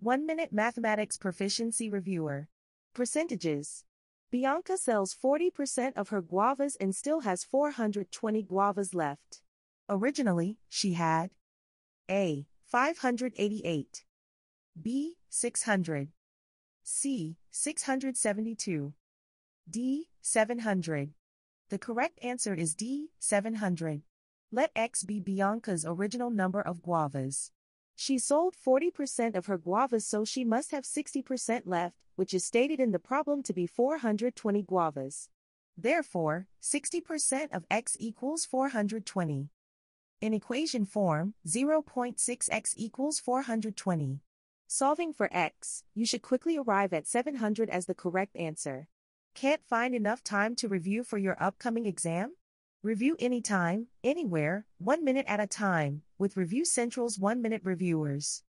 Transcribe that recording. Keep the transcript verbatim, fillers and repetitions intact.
one minute Mathematics Proficiency Reviewer. Percentages. Bianca sells forty percent of her guavas and still has four hundred twenty guavas left. Originally, she had A. five hundred eighty-eight, B. six hundred, C. six hundred seventy-two, D. seven hundred. The correct answer is D. seven hundred. Let X be Bianca's original number of guavas. She sold forty percent of her guavas, so she must have sixty percent left, which is stated in the problem to be four hundred twenty guavas. Therefore, sixty percent of X equals four hundred twenty. In equation form, zero point six x equals four hundred twenty. Solving for X, you should quickly arrive at seven hundred as the correct answer. Can't find enough time to review for your upcoming exam? Review anytime, anywhere, one minute at a time, with Review Central's one minute Reviewers.